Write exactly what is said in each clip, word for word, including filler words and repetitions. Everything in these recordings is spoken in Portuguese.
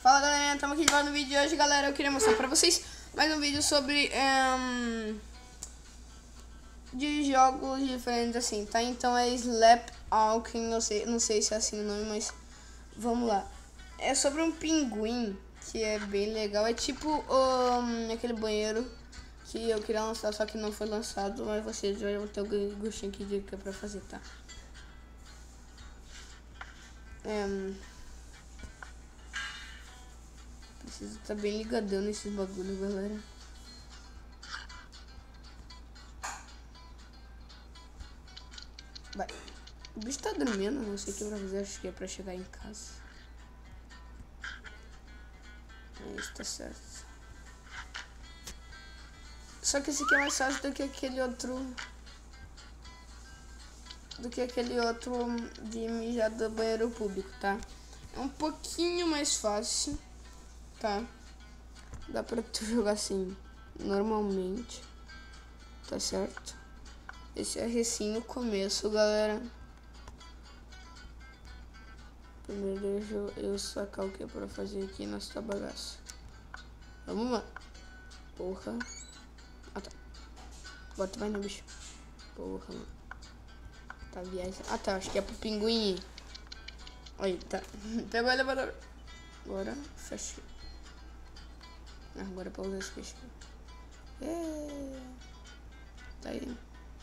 Fala galera, estamos aqui de volta no vídeo de hoje, galera. Eu queria mostrar pra vocês mais um vídeo sobre um, de jogos diferentes assim, tá? Então é Slap Walking, não sei, não sei se é assim o nome, mas vamos lá. É sobre um pinguim que é bem legal, é tipo um, aquele banheiro que eu queria lançar, só que não foi lançado, mas vocês já vão ter o gostinho aqui de que é pra fazer, tá? É, preciso estar bem ligadão nesses bagulho, galera. Vai. O bicho tá dormindo, não sei o que é pra fazer, acho que é pra chegar em casa. É isso, tá certo. Só que esse aqui é mais fácil do que aquele outro. Do que aquele outro de mijar do banheiro público, tá? É um pouquinho mais fácil, tá? Dá pra tu jogar assim, normalmente. Tá certo? Esse é recém no começo, galera. Primeiro deixa eu, eu sacar o que é pra fazer aqui nessa bagaça. Vamos lá. Porra. Ah, tá. Bota mais no bicho. Porra, mano. Tá viagem. Ah, tá. Acho que é pro pinguim. Aí, tá. Pegou o elevador. Agora, fecha. Ah, agora é pra usar esse peixe aqui. É... Tá aí.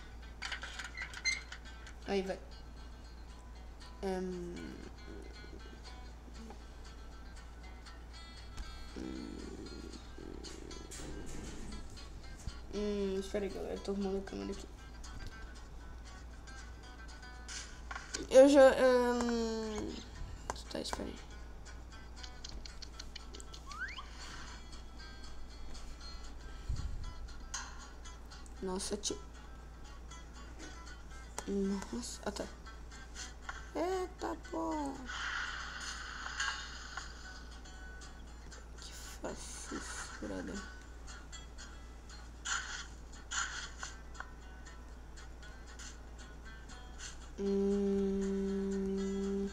Aí, vai. Um... Hum, espera aí, galera. Tô arrumando a câmera aqui. Eu já... Um... Tá, espera aí. Nossa, tio. Nossa. Ah, tá. Eita, porra. Que fascista. Hum...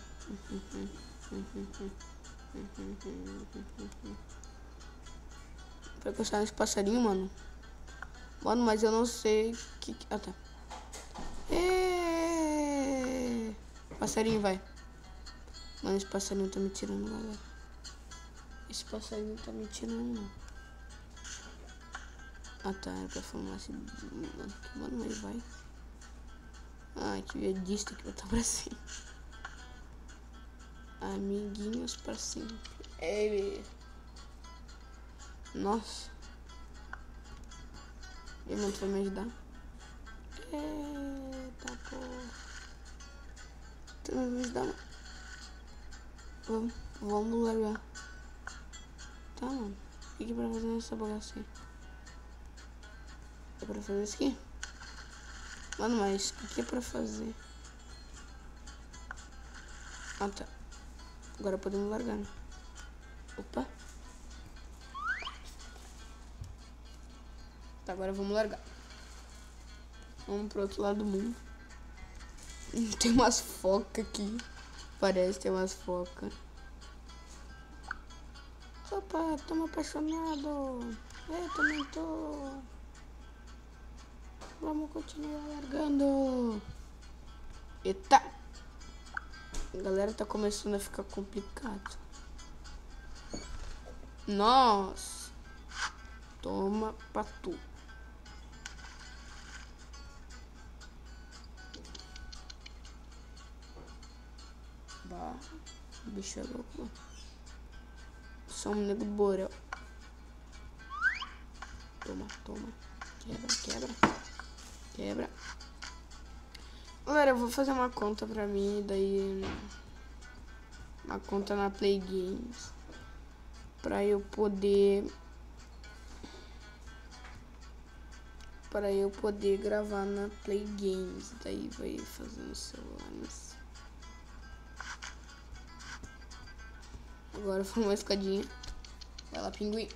Pra encostar nesse passarinho, mano. Mano, mas eu não sei que... Ah, tá. É... Passarinho, vai. Mano, esse passarinho tá me tirando, galera. Esse passarinho tá me tirando, não. Ah, tá. Era pra formar assim. Mano, mas vai. Ai, que viadista que botar pra cima. Amiguinhos pra sempre. É. Nossa. E mano, tu vai me ajudar? Eita, porra. Tu vai me ajudar, mano? Vamos, vamos largar. Tá, mano. O que é pra fazer nessa bagaça aí? É pra fazer isso aqui? Mano, mas o que é pra fazer? Ah, tá. Agora podemos largar, né? Opa. Tá, agora vamos largar. Vamos pro outro lado do mundo. Tem umas focas aqui. Parece ter umas focas. Opa, tô apaixonado. Eu também tô. Vamos continuar largando. Eita. A galera tá começando a ficar complicado. Nossa. Toma pra tu. Bah, o bicho é louco, mano. Só um nego do borel. Toma, toma. Quebra, quebra. Quebra. Galera, eu vou fazer uma conta pra mim, daí... Uma conta na Play Games. Pra eu poder... Pra eu poder gravar na Play Games. Daí vai fazer no celular, mas... Agora foi uma escadinha. Vai lá, pinguim.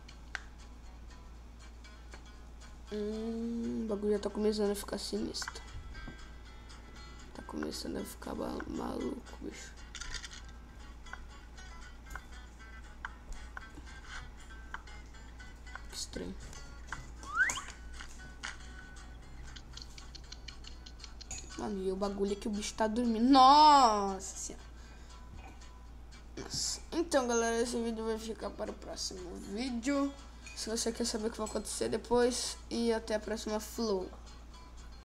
Hum, o bagulho já tá começando a ficar sinistro. Tá começando a ficar maluco, bicho. trem. Mano, e o bagulho é que o bicho tá dormindo. Nossa senhora. Nossa. Então, galera, esse vídeo vai ficar para o próximo vídeo. Se você quer saber o que vai acontecer depois. E até a próxima. Flow.